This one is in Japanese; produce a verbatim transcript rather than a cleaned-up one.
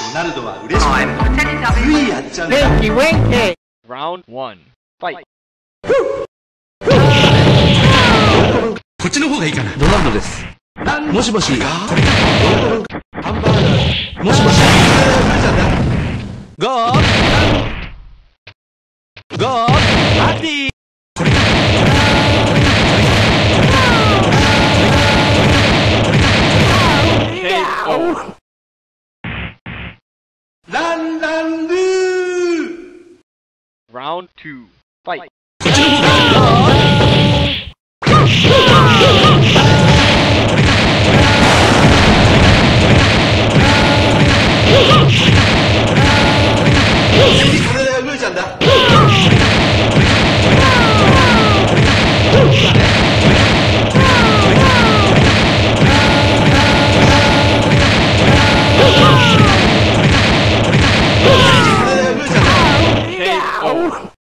なるのは嬉しくない。ついやっちゃうんだ。 Tinky Winky! Round one. Fight. こっちの方がいいかな。 ドナルドです。もしもし。 ハンバーガー。もしもし。ゴーゴーパーティー。ランランルー。 Round two. Fight. こっちの方がいい。これで動いちゃうんだ。 K O.